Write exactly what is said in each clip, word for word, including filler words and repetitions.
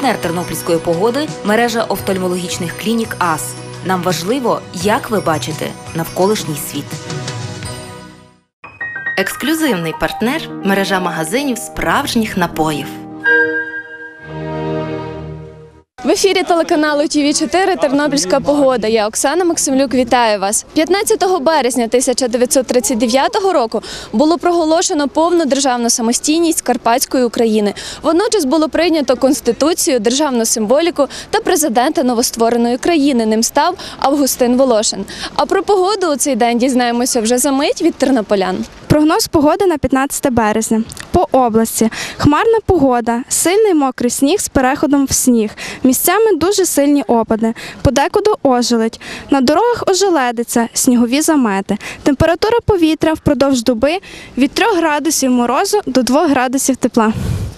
Партнер тернопільської погоди – мережа офтальмологічних клінік АС. Нам важливо, як ви бачите навколишній світ. Ексклюзивний партнер – мережа магазинів справжніх напоїв. В ефірі телеканалу Ті Ві чотири «Тернопільська погода». Я Оксана Максимлюк, вітаю вас. п'ятнадцятого березня тисяча дев'ятсот тридцять дев'ятого року було проголошено повну державну самостійність Карпатської України. Водночас було прийнято Конституцію, державну символіку та президента новоствореної країни. Ним став Августин Волошин. А про погоду у цей день дізнаємося вже за мить від тернополян. Прогноз погоди на п'ятнадцяте березня. По області. Хмарна погода, сильний мокрий сніг з переходом в сніг. Місцями дуже сильні опади. Подекуди ожеледь. На дорогах ожеледиться, снігові замети. Температура повітря впродовж доби від трьох градусів морозу до двох градусів тепла.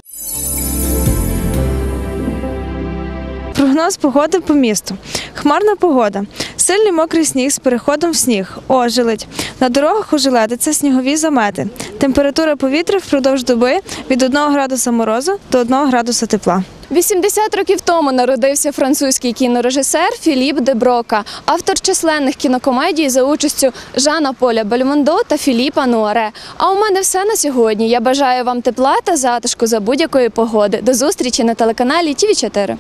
Прогноз погоди по місту. Хмарна погода. Сильний мокрий сніг з переходом в сніг. Ожеледь. На дорогах ожеледиться, снігові замети. Температура повітря впродовж доби від одного градуса морозу до одного градуса тепла. вісімдесят років тому народився французький кінорежисер Філіп де Брока, автор численних кінокомедій за участю Жана Поля Бельмондо та Філіпа Нуаре. А у мене все на сьогодні. Я бажаю вам тепла та затишку за будь-якої погоди. До зустрічі на телеканалі Ті Ві чотири.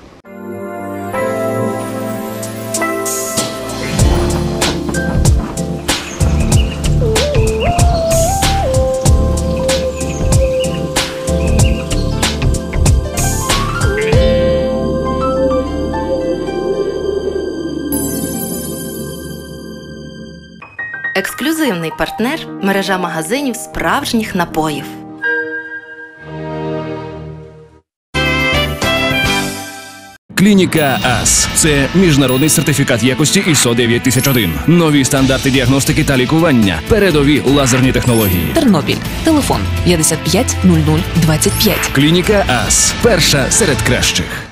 Ексклюзивний партнер – мережа магазинів справжніх напоїв. Клініка АС – це міжнародний сертифікат якості ай ес о дев'ять тисяч один. Нові стандарти діагностики та лікування. Передові лазерні технології. Тернопіль. Телефон п'ятдесят п'ять нуль нуль двадцять п'ять. Клініка АС – перша серед кращих.